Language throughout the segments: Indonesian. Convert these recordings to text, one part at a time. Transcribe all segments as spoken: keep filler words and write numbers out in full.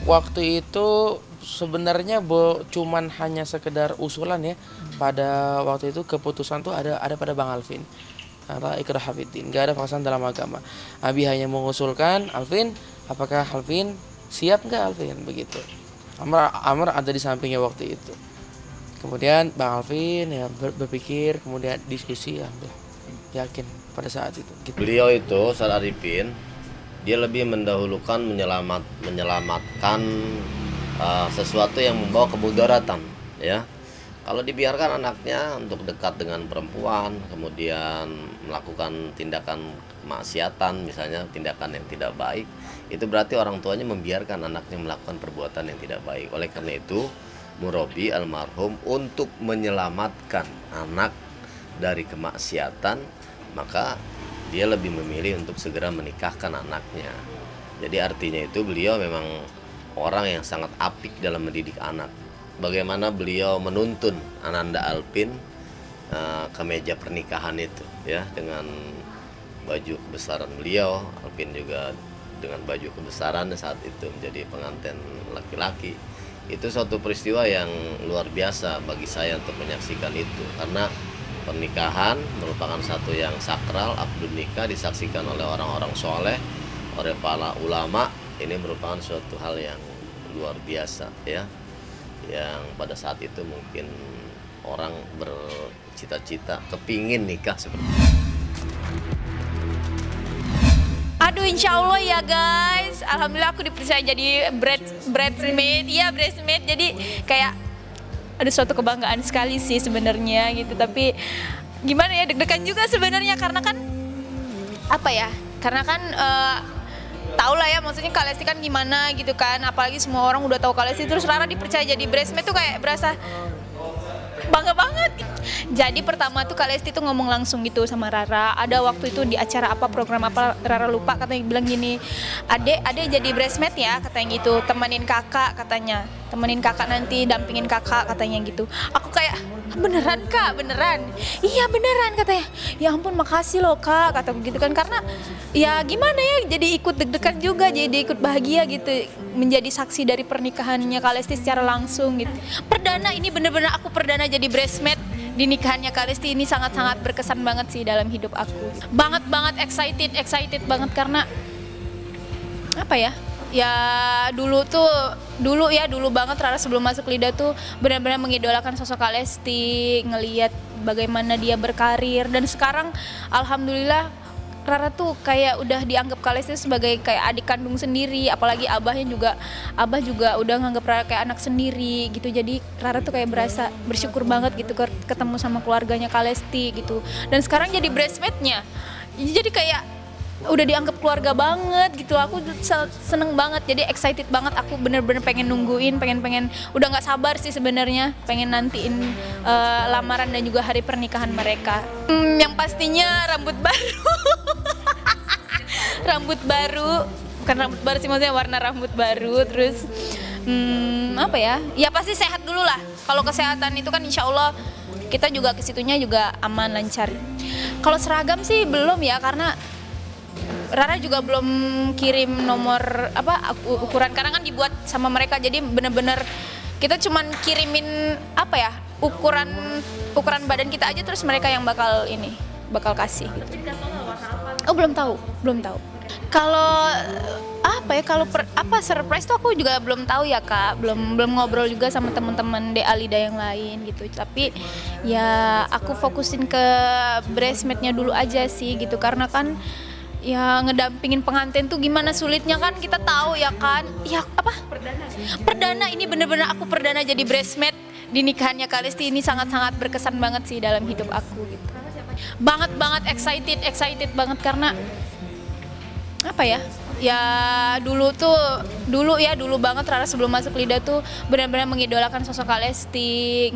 waktu itu sebenarnya bo, cuman hanya sekedar usulan ya. Pada waktu itu keputusan tuh ada ada pada Bang Alvin. Atau Iqra Hafidin, nggak ada paksaan dalam agama. Abi hanya mengusulkan, Alvin, apakah Alvin siap nggak Alvin begitu. Amr Amr ada di sampingnya waktu itu. Kemudian Bang Alvin ya ber, berpikir, kemudian diskusi, ya yakin pada saat itu. Gitu. Beliau itu Ustaz Arifin, dia lebih mendahulukan menyelamat menyelamatkan uh, sesuatu yang membawa kemudaratan, ya. Kalau dibiarkan anaknya untuk dekat dengan perempuan, kemudian melakukan tindakan kemaksiatan, misalnya tindakan yang tidak baik, itu berarti orang tuanya membiarkan anaknya melakukan perbuatan yang tidak baik. Oleh karena itu, murabi almarhum untuk menyelamatkan anak dari kemaksiatan, maka dia lebih memilih untuk segera menikahkan anaknya. Jadi artinya itu beliau memang orang yang sangat apik dalam mendidik anak. Bagaimana beliau menuntun Ananda Alpin uh, ke meja pernikahan itu, ya, dengan baju kebesaran beliau. Alpin juga dengan baju kebesaran saat itu menjadi pengantin laki-laki. Itu suatu peristiwa yang luar biasa bagi saya untuk menyaksikan itu, karena pernikahan merupakan satu yang sakral. Akad nikah disaksikan oleh orang-orang soleh, oleh para ulama. Ini merupakan suatu hal yang luar biasa, ya, yang pada saat itu mungkin orang bercita-cita kepingin nikah seperti itu. Aduh, insya Allah ya guys, alhamdulillah aku dipercaya jadi bread bridesmaid, iya bridesmaid. Jadi kayak ada suatu kebanggaan sekali sih sebenarnya gitu. Tapi gimana ya, deg-degan juga sebenarnya karena kan apa ya? Karena kan uh, tau lah ya, maksudnya Kak Lesti kan gimana gitu kan, apalagi semua orang udah tahu Kak Lesti, terus Rara dipercaya jadi bridesmaid tuh kayak berasa bangga banget. Jadi pertama tuh Kak Lesti tuh ngomong langsung gitu sama Rara, ada waktu itu di acara apa, program apa, Rara lupa, katanya bilang gini, adek, adek jadi bridesmaid ya, katanya gitu, temenin kakak katanya, temenin kakak nanti, dampingin kakak katanya gitu. Aku kayak, beneran Kak, beneran? Iya beneran katanya. Ya ampun, makasih loh Kak, kataku gitu kan, karena ya gimana ya, jadi ikut deg-degan juga, jadi ikut bahagia gitu, menjadi saksi dari pernikahannya Kak Lesti secara langsung gitu. Perdana, ini bener-bener aku perdana jadi bridesmaid di nikahannya Kak Lesti. Ini sangat-sangat berkesan banget sih dalam hidup aku. Banget banget excited, excited banget karena apa ya? Ya dulu tuh, dulu ya dulu banget Rara sebelum masuk Lida tuh benar-benar mengidolakan sosok Kak Lesti, ngelihat bagaimana dia berkarir, dan sekarang alhamdulillah Rara tuh kayak udah dianggap Kak Lesti sebagai kayak adik kandung sendiri, apalagi abahnya juga, abah juga udah nganggap Rara kayak anak sendiri gitu. Jadi Rara tuh kayak berasa bersyukur banget gitu ketemu sama keluarganya Kak Lesti gitu. Dan sekarang jadi bridesmaidnya, jadi kayak udah dianggap keluarga banget gitu. Aku seneng banget, jadi excited banget. Aku bener-bener pengen nungguin, pengen-pengen udah nggak sabar sih sebenarnya, pengen nantiin uh, lamaran dan juga hari pernikahan mereka. Hmm, yang pastinya rambut baru. Rambut baru, bukan rambut baru sih, maksudnya warna rambut baru. Terus hmm, apa ya? Ya pasti sehat dulu lah. Kalau kesehatan itu kan insya Allah kita juga kesitunya juga aman, lancar. Kalau seragam sih belum ya, karena Rara juga belum kirim nomor apa ukuran, karena kan dibuat sama mereka, jadi bener-bener kita cuman kirimin apa ya, ukuran ukuran badan kita aja, terus mereka yang bakal ini bakal kasih. Oh belum tahu, belum tahu. Kalau apa ya, kalau apa surprise tuh aku juga belum tahu ya Kak, belum belum ngobrol juga sama teman-teman De Alida yang lain gitu. Tapi ya aku fokusin ke bridesmaidnya dulu aja sih gitu, karena kan ya ngedampingin pengantin tuh gimana sulitnya kan kita tahu ya kan. Ya apa? Perdana. Perdana, ini bener-bener aku perdana jadi bridesmaid di nikahannya Kak Lesti. Ini sangat-sangat berkesan banget sih dalam hidup aku gitu. Banget banget excited, excited banget karena apa ya? Ya dulu tuh, dulu ya dulu banget Rara sebelum masuk Lida tuh benar-benar mengidolakan sosok Kak Lesti.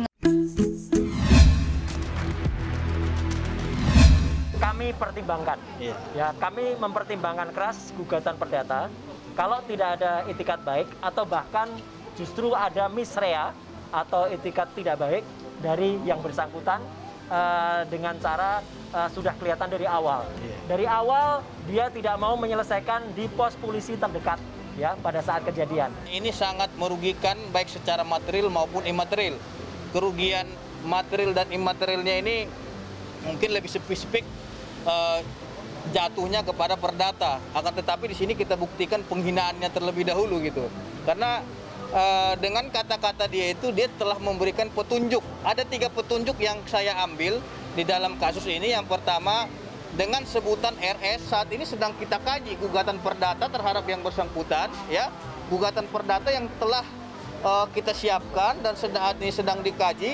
Kami pertimbangkan, yeah. ya kami mempertimbangkan keras gugatan perdata. Kalau tidak ada itikat baik atau bahkan justru ada misrea atau itikat tidak baik dari yang bersangkutan uh, dengan cara uh, sudah kelihatan dari awal. Yeah. Dari awal dia tidak mau menyelesaikan di pos polisi terdekat. ya pada saat kejadian. Ini sangat merugikan baik secara material maupun imaterial. Kerugian material dan imaterialnya ini mungkin lebih spesifik uh, jatuhnya kepada perdata. Akan tetapi di sini kita buktikan penghinaannya terlebih dahulu gitu. Karena uh, dengan kata-kata dia itu dia telah memberikan petunjuk. Ada tiga petunjuk yang saya ambil di dalam kasus ini. Yang pertama, dengan sebutan R S, saat ini sedang kita kaji gugatan perdata terhadap yang bersangkutan, ya, gugatan perdata yang telah uh, kita siapkan dan saat ini sedang dikaji,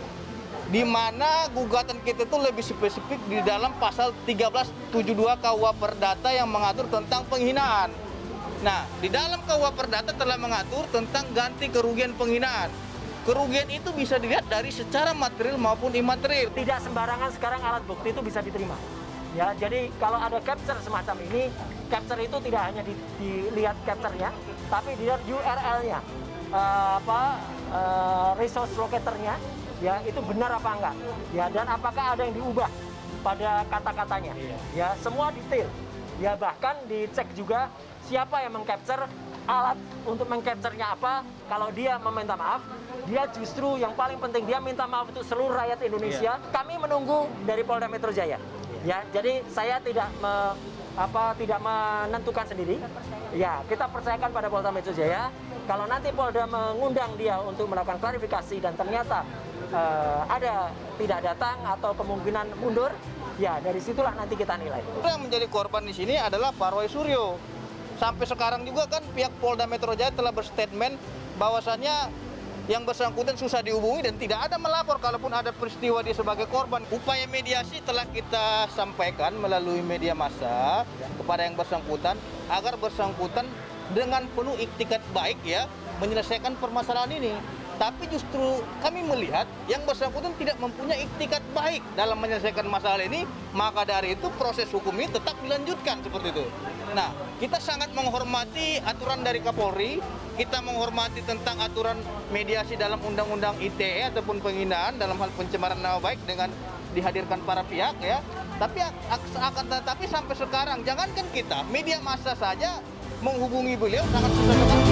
di mana gugatan kita itu lebih spesifik di dalam pasal tiga belas tujuh puluh dua K U H Perdata yang mengatur tentang penghinaan. Nah, di dalam K U H Perdata telah mengatur tentang ganti kerugian penghinaan. Kerugian itu bisa dilihat dari secara material maupun imaterial. Tidak sembarangan sekarang alat bukti itu bisa diterima. Ya, jadi kalau ada capture semacam ini, capture itu tidak hanya di, dilihat capture-nya, tapi dilihat U R L-nya, uh, apa uh, resource locator-nya, ya itu benar apa enggak, ya, dan apakah ada yang diubah pada kata-katanya, ya, semua detail, ya, bahkan dicek juga siapa yang mengcapture, alat untuk mengcapture-nya apa. Kalau dia meminta maaf, dia justru yang paling penting dia minta maaf untuk seluruh rakyat Indonesia. Kami menunggu dari Polda Metro Jaya. Ya, jadi saya tidak me, apa tidak menentukan sendiri. Ya, kita percayakan pada Polda Metro Jaya. Kalau nanti Polda mengundang dia untuk melakukan klarifikasi dan ternyata uh, ada tidak datang atau kemungkinan mundur, ya dari situlah nanti kita nilai. Yang menjadi korban di sini adalah Pak Roy Suryo. Sampai sekarang juga kan pihak Polda Metro Jaya telah berstatement bahwasannya yang bersangkutan susah dihubungi dan tidak ada melapor kalaupun ada peristiwa dia sebagai korban. Upaya mediasi telah kita sampaikan melalui media massa kepada yang bersangkutan agar bersangkutan dengan penuh iktikat baik, ya, menyelesaikan permasalahan ini. Tapi justru kami melihat yang bersangkutan tidak mempunyai iktikat baik dalam menyelesaikan masalah ini, maka dari itu proses hukum ini tetap dilanjutkan seperti itu. Nah, kita sangat menghormati aturan dari Kapolri, kita menghormati tentang aturan mediasi dalam Undang-Undang I T E ataupun penghinaan dalam hal pencemaran nama baik dengan dihadirkan para pihak, ya. Tapi akan tetapi sampai sekarang jangankan kita, media massa saja menghubungi beliau sangat susah sekali.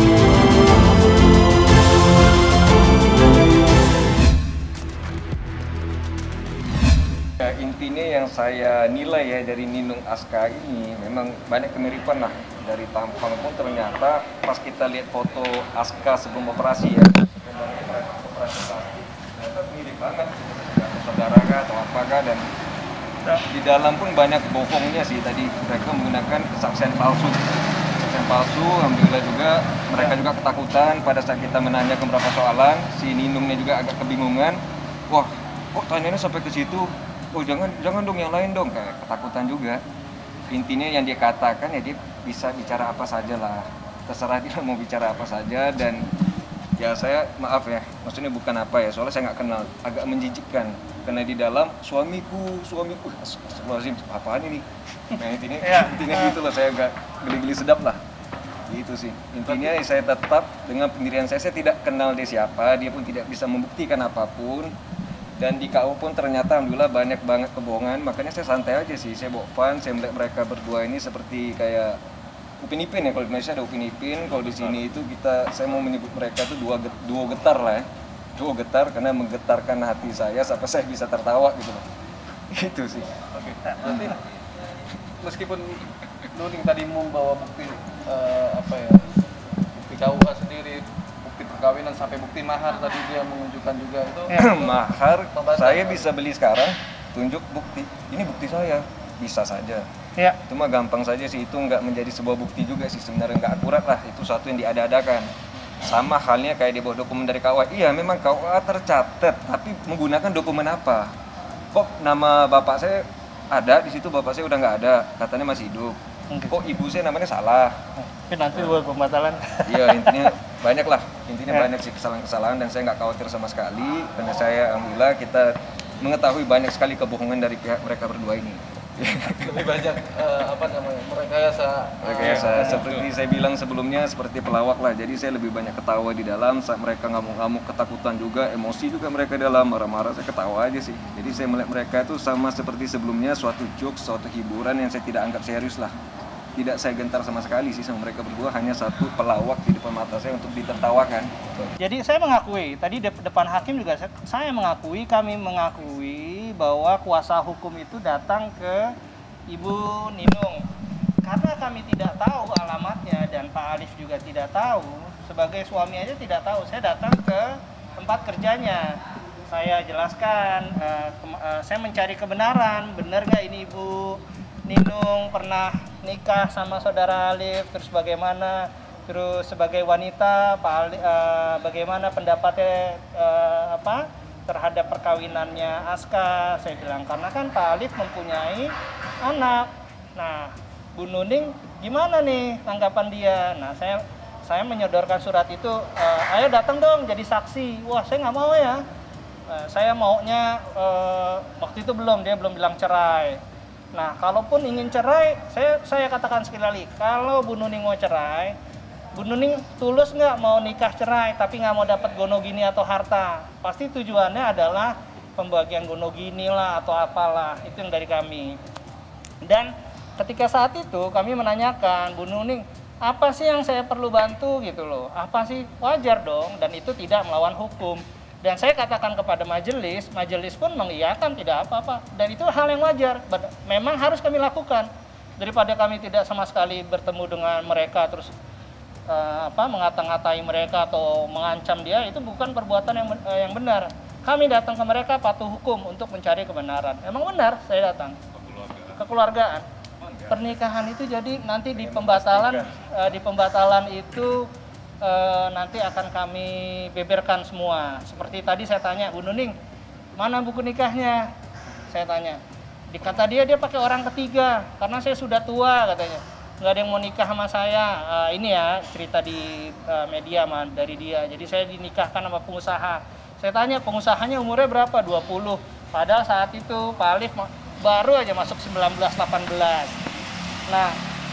Ya, intinya yang saya nilai ya dari Ninung Aska ini memang banyak kemiripan lah. Dari tampang pun ternyata pas kita lihat foto Aska sebelum operasi ya, operasi plastik, ternyata mirip banget saudara kah atau apakah, dan di dalam pun banyak bohongnya sih. Tadi mereka menggunakan kesaksian palsu kesaksian palsu alhamdulillah juga mereka juga ketakutan pada saat kita menanya beberapa soalan. Si Ninungnya juga agak kebingungan, wah kok tanyanya sampai ke situ, oh jangan jangan dong yang lain dong, kayak ketakutan juga. Intinya yang dia katakan ya dia bisa bicara apa saja lah, terserah dia mau bicara apa saja. Dan ya saya maaf ya, maksudnya bukan apa ya, soalnya saya nggak kenal, agak menjijikkan karena di dalam suamiku suamiku astagfirullahaladzim apaan ini. Nah intinya intinya gitu loh, saya agak geli-geli sedap lah gitu sih. Intinya saya tetap dengan pendirian saya, saya tidak kenal dia siapa, dia pun tidak bisa membuktikan apapun. Dan di K U pun ternyata alhamdulillah banyak banget kebohongan, makanya saya santai aja sih, saya bawa fun, saya melihat mereka berdua ini seperti kayak Upin Ipin ya, kalau di Indonesia ada Upin Ipin, kalau di sini itu kita, saya mau menyebut mereka itu dua, duo getar lah ya, duo getar karena menggetarkan hati saya sampai saya bisa tertawa gitu loh, gitu sih. Oke, nanti meskipun Nuning tadi membawa bukti uh, apa ya, bukti K U A sendiri, perkawinan sampai bukti mahar tadi dia menunjukkan juga itu. Mahar saya bisa beli sekarang, tunjuk bukti, ini bukti saya, bisa saja. Ya. Itu mah gampang saja sih, itu nggak menjadi sebuah bukti juga sih, sebenarnya nggak akurat lah, itu satu yang diada-adakan. Sama halnya kayak dibawa dokumen dari K U A, iya memang K U A tercatat, tapi menggunakan dokumen apa? Kok nama bapak saya ada di situ, bapak saya udah nggak ada, katanya masih hidup. Kok ibu saya namanya salah? Tapi nanti buat pembatalan. Iya intinya banyak lah, intinya ya. Banyak sih kesalahan-kesalahan dan saya nggak khawatir sama sekali karena saya alhamdulillah kita mengetahui banyak sekali kebohongan dari pihak mereka berdua ini. Lebih banyak uh, apa namanya merekayasa. Merekayasa uh, seperti saya bilang sebelumnya seperti pelawak lah. Jadi saya lebih banyak ketawa di dalam saat mereka ngamuk-ngamuk, ketakutan juga, emosi juga mereka dalam, marah-marah saya ketawa aja sih. Jadi saya melihat mereka itu sama seperti sebelumnya, suatu jokes, suatu hiburan yang saya tidak anggap serius lah. tidak saya gentar sama sekali sih sama mereka berdua, hanya satu pelawak di depan mata saya untuk ditertawakan. Jadi saya mengakui, tadi de depan hakim juga saya, saya mengakui, kami mengakui bahwa kuasa hukum itu datang ke Ibu Ninung. Karena kami tidak tahu alamatnya dan Pak Alif juga tidak tahu, sebagai suami aja tidak tahu, saya datang ke tempat kerjanya. Saya jelaskan, uh, uh, saya mencari kebenaran, benar nggak ini Ibu Ninung pernah nikah sama saudara Alif, terus bagaimana, terus sebagai wanita Pak Alif, uh, bagaimana pendapatnya uh, apa terhadap perkawinannya Aska. Saya bilang karena kan Pak Alif mempunyai anak. Nah, Bu Nuning gimana nih tanggapan dia? Nah, saya saya menyodorkan surat itu, uh, ayo datang dong jadi saksi. Wah, saya nggak mau ya. Uh, saya maunya uh, waktu itu belum, dia belum bilang cerai. Nah, kalaupun ingin cerai, saya saya katakan sekali lagi, kalau Bu Nuning mau cerai, Bu Nuning tulus nggak mau nikah cerai, tapi nggak mau dapat gonogini atau harta. Pasti tujuannya adalah pembagian gonogini lah atau apalah, itu yang dari kami. Dan ketika saat itu kami menanyakan, Bu Nuning, apa sih yang saya perlu bantu gitu loh? Apa sih? Wajar dong, dan itu tidak melawan hukum. Dan saya katakan kepada majelis, majelis pun mengiyakan tidak apa-apa. Dan itu hal yang wajar, memang harus kami lakukan. Daripada kami tidak sama sekali bertemu dengan mereka, terus uh, apa mengata-ngatai mereka atau mengancam dia, itu bukan perbuatan yang, uh, yang benar. Kami datang ke mereka patuh hukum untuk mencari kebenaran. Emang benar saya datang. Kekeluargaan. Pernikahan itu jadi nanti di pembatalan, uh, di pembatalan itu E, nanti akan kami beberkan semua. Seperti tadi saya tanya, Bu Nuning, mana buku nikahnya? Saya tanya. Dikata dia, dia pakai orang ketiga, karena saya sudah tua katanya. Nggak ada yang mau nikah sama saya. E, ini ya cerita di e, media man, dari dia. Jadi saya dinikahkan sama pengusaha. Saya tanya, pengusahanya umurnya berapa? dua puluh. Padahal saat itu Pak Alif baru aja masuk sembilan belas delapan belas. Nah,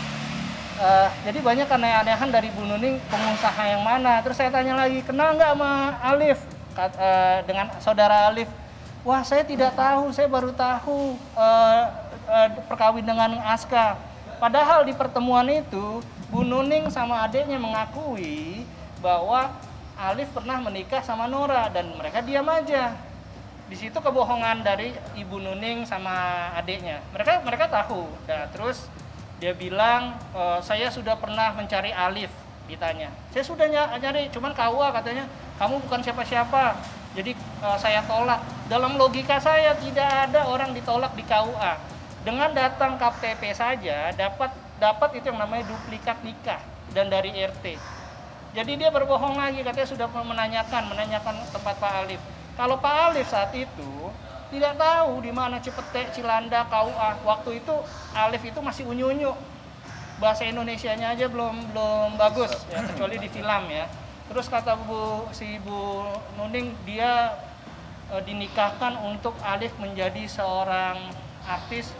Uh, jadi banyak aneh-anehan dari Bu Nuning, pengusaha yang mana. Terus saya tanya lagi, kenal nggak sama Alif? Kat, uh, dengan saudara Alif. Wah, saya tidak tahu, saya baru tahu uh, uh, perkawin dengan Aska. Padahal di pertemuan itu, Bu Nuning sama adiknya mengakui bahwa Alif pernah menikah sama Nora dan mereka diam aja. Di situ kebohongan dari Ibu Nuning sama adiknya. Mereka mereka tahu. Nah, terus dia bilang, e, saya sudah pernah mencari Alif, ditanya. Saya sudah nyari, cuman K U A katanya, kamu bukan siapa-siapa, jadi e, saya tolak. Dalam logika saya tidak ada orang ditolak di K U A. Dengan datang K T P saja, dapat dapat itu yang namanya duplikat nikah dan dari R T. Jadi dia berbohong lagi, katanya sudah menanyakan, menanyakan tempat Pak Alif. Kalau Pak Alif saat itu tidak tahu di mana Cipete, Cilanda, K U A. Waktu itu Alif itu masih unyu-unyu. Bahasa Indonesianya aja belum belum bagus ya, kecuali di film ya. Terus kata Bu si Bu Nuning, dia e, dinikahkan untuk Alif menjadi seorang artis,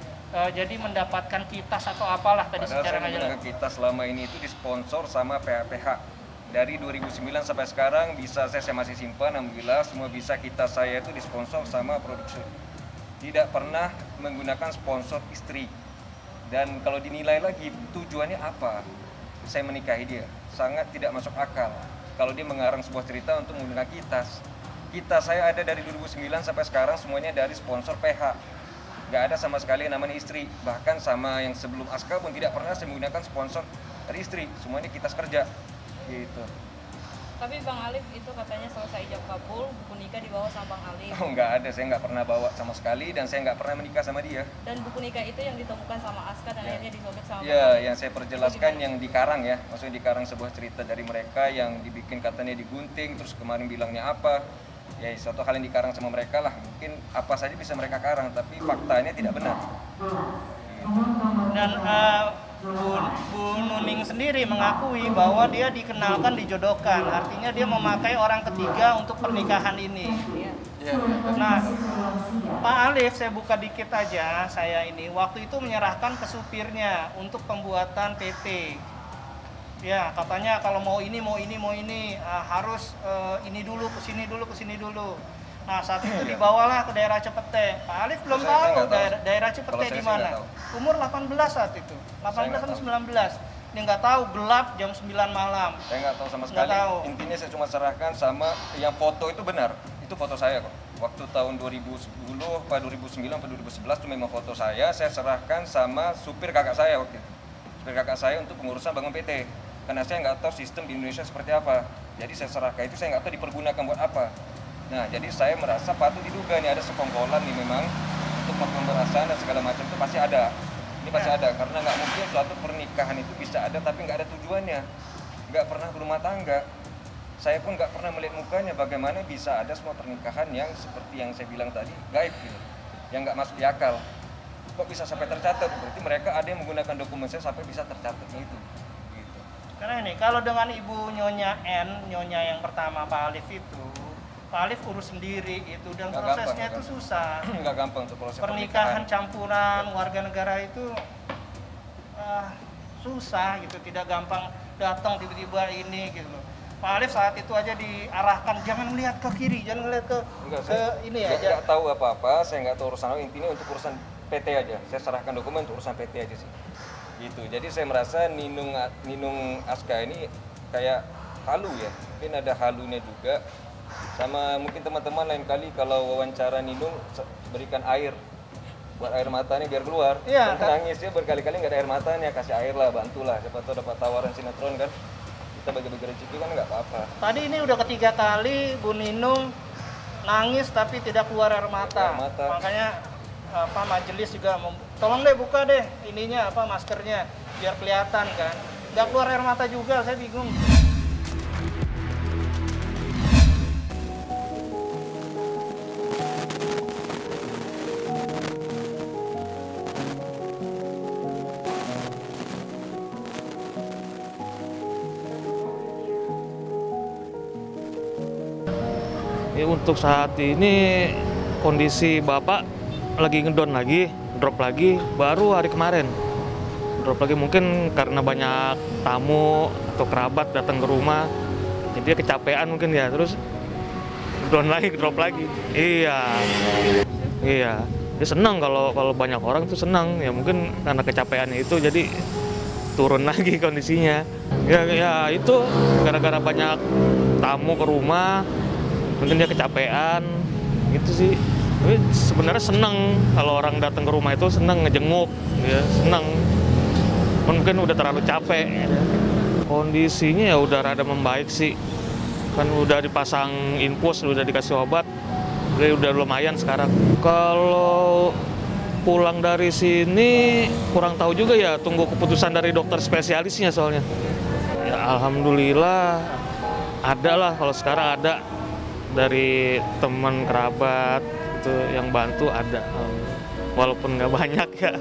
e, jadi mendapatkan kitas atau apalah tadi secara nggak jelas. Kitas selama ini itu disponsor sama P H P H. Dari dua ribu sembilan sampai sekarang bisa saya, saya masih simpan, alhamdulillah semua bisa kita saya itu disponsor sama produksi. Tidak pernah menggunakan sponsor istri. Dan kalau dinilai lagi tujuannya apa? Saya menikahi dia, sangat tidak masuk akal. Kalau dia mengarang sebuah cerita untuk menggunakan kitas. Kitas saya ada dari dua ribu sembilan sampai sekarang semuanya dari sponsor P H. Gak ada sama sekali yang namanya istri. Bahkan sama yang sebelum Aska pun tidak pernah saya menggunakan sponsor dari istri. Semuanya kitas kerja. Gitu. Tapi Bang Alif itu katanya selesai ijab kabul, buku nikah dibawa sama Bang Alif. Oh, nggak ada, saya nggak pernah bawa sama sekali dan saya nggak pernah menikah sama dia. Dan buku nikah itu yang ditemukan sama Aska dan ya. Akhirnya disobek sama ya, Bang Alif. Yang saya perjelaskan yang dikarang ya, maksudnya dikarang sebuah cerita dari mereka yang dibikin katanya digunting, terus kemarin bilangnya apa. Ya, suatu hal yang dikarang sama mereka lah. Mungkin apa saja bisa mereka karang, tapi faktanya tidak benar. Dan uh, Bu, Bu Nuning sendiri mengakui bahwa dia dikenalkan dijodohkan, artinya dia memakai orang ketiga untuk pernikahan ini. Nah, Pak Alif, saya buka dikit aja, saya ini waktu itu menyerahkan ke supirnya untuk pembuatan P T. Ya, katanya kalau mau ini, mau ini, mau ini, uh, harus uh, ini dulu, kesini dulu, kesini dulu. Nah saat itu dibawalah ke daerah Cepete. Pak Alif belum Saya- tahu, saya nggak tahu. daerah, daerah Cepete Kalau saya di sih nggak mana. tahu. Umur delapan belas saat itu, delapan belas nggak sampai tahu. sembilan belas. Dia nggak tahu, gelap jam sembilan malam. Saya nggak tahu sama Nggak sekali. tahu. Intinya saya cuma serahkan sama yang foto itu benar. Itu foto saya kok. Waktu tahun dua ribu sepuluh, apa dua ribu sembilan, atau dua ribu sebelas itu memang foto saya. Saya serahkan sama supir kakak saya waktu itu. Supir kakak saya untuk pengurusan bangun P T. Karena saya nggak tahu sistem di Indonesia seperti apa. Jadi saya serahkan itu, saya nggak tahu dipergunakan buat apa. Nah, jadi saya merasa patut diduga nih ada sekongkolan nih memang untuk melakukan pemerasan dan segala macam itu pasti ada. Ini pasti ada karena nggak mungkin suatu pernikahan itu bisa ada tapi nggak ada tujuannya, nggak pernah berumah tangga. Saya pun nggak pernah melihat mukanya bagaimana bisa ada semua pernikahan yang seperti yang saya bilang tadi gaib gitu, yang nggak masuk di akal. Kok bisa sampai tercatat? Berarti mereka ada yang menggunakan dokumen saya sampai bisa tercatatnya itu. Gitu. Karena ini kalau dengan Ibu Nyonya N, Nyonya yang pertama Pak Alif itu, Pak Alif urus sendiri itu dan Nggak prosesnya gampang, itu nggak susah. Nggak gampang untuk proses Pernikahan campuran warga negara itu ah, susah gitu, tidak gampang datang tiba-tiba ini gitu loh. Pak Alif saat itu aja diarahkan jangan melihat ke kiri, jangan melihat ke, Enggak, ke saya ini nggak- aja. nggak tahu apa-apa, saya nggak tahu urusan apa, intinya untuk urusan P T aja. Saya serahkan dokumen untuk urusan P T aja sih. Gitu. Jadi saya merasa Ninung Ninung Aska ini kayak halu ya. Mungkin ada halunya juga. Sama mungkin teman-teman lain kali kalau wawancara Ninung se- berikan air buat air matanya biar keluar. Iya, Karena kan? nangis dia berkali-kali nggak ada air matanya, kasih air lah, bantulah. Siapa tahu dapat tawaran sinetron kan. Kita bagi-bagi rezeki kan nggak apa-apa. Tadi ini udah ketiga kali Bu Ninung nangis tapi tidak keluar air mata. Air mata. Makanya apa majelis juga mem- tolong deh buka deh ininya apa maskernya biar kelihatan kan. Nggak keluar air mata juga, saya bingung. Ya, untuk saat ini kondisi Bapak lagi ngedown lagi, drop lagi, baru hari kemarin. Drop lagi mungkin karena banyak tamu atau kerabat datang ke rumah, jadi dia kecapean mungkin ya, terus down lagi, drop lagi. Iya, iya. Dia senang kalau kalau banyak orang tuh senang, ya mungkin karena kecapeannya itu jadi turun lagi kondisinya. Ya, ya itu gara-gara banyak tamu ke rumah, mungkin dia kecapean gitu sih. Tapi sebenarnya senang kalau orang datang ke rumah itu, senang ngejenguk, ya senang. Mungkin udah terlalu capek. Kondisinya ya udah rada membaik sih. Kan udah dipasang infus, udah dikasih obat, jadi udah lumayan sekarang. Kalau pulang dari sini kurang tahu juga ya, tunggu keputusan dari dokter spesialisnya soalnya. Ya alhamdulillah ada lah, kalau sekarang ada dari teman kerabat itu yang bantu ada, walaupun nggak banyak ya.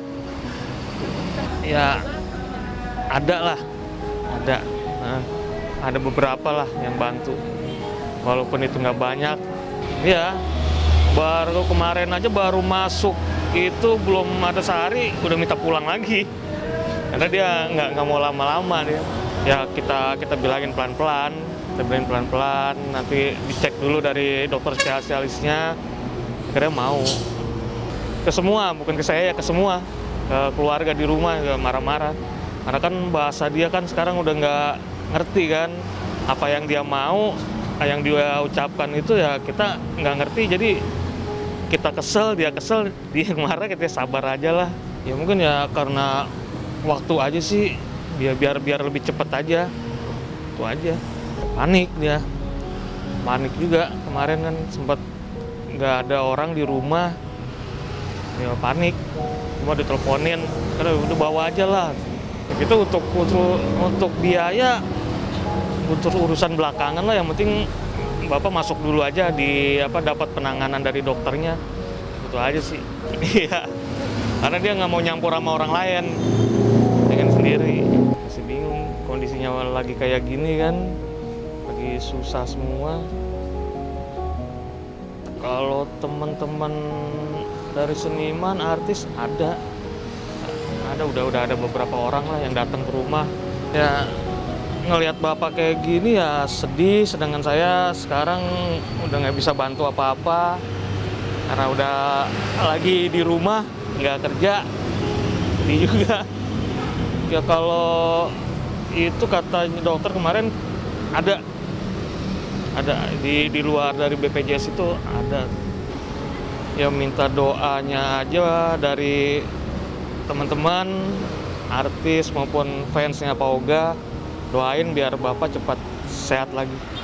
Ya ada lah, ada, nah, ada beberapa lah yang bantu, walaupun itu nggak banyak. Ya baru kemarin aja baru masuk itu belum ada sehari udah minta pulang lagi, karena dia nggak nggak mau lama-lama dia. Ya kita kita bilangin pelan-pelan. Kita bilangin pelan-pelan, nanti dicek dulu dari dokter spesialisnya, akhirnya mau. Ke semua, bukan ke saya ya, ke semua. Ke keluarga di rumah juga marah-marah. Karena kan bahasa dia kan sekarang udah nggak ngerti kan. Apa yang dia mau, yang dia ucapkan itu ya kita nggak ngerti. Jadi kita kesel, dia kesel, dia marah, kita sabar aja lah. Ya mungkin ya karena waktu aja sih, biar biar, biar lebih cepet aja. Itu aja. Panik dia, panik juga kemarin kan sempat nggak ada orang di rumah, ya panik, cuma diteleponin, karena udah bawa aja lah. Itu untuk untuk untuk biaya, untuk urusan belakangan lah, yang penting Bapak masuk dulu aja di apa dapat penanganan dari dokternya, itu aja sih. Iya, karena dia nggak mau nyampur sama orang lain, pengen sendiri. Masih bingung kondisinya lagi kayak gini kan. Lagi susah semua. Kalau teman-teman dari seniman, artis ada, ada udah udah ada beberapa orang lah yang datang ke rumah. Ya ngelihat bapak kayak gini ya sedih, sedangkan saya sekarang udah nggak bisa bantu apa-apa karena udah lagi di rumah nggak kerja. Ini juga ya kalau itu katanya dokter kemarin ada ada di di luar dari B P J S itu ada. Ya minta doanya aja dari teman-teman, artis maupun fansnya Pak Oga, doain biar Bapak cepat sehat lagi.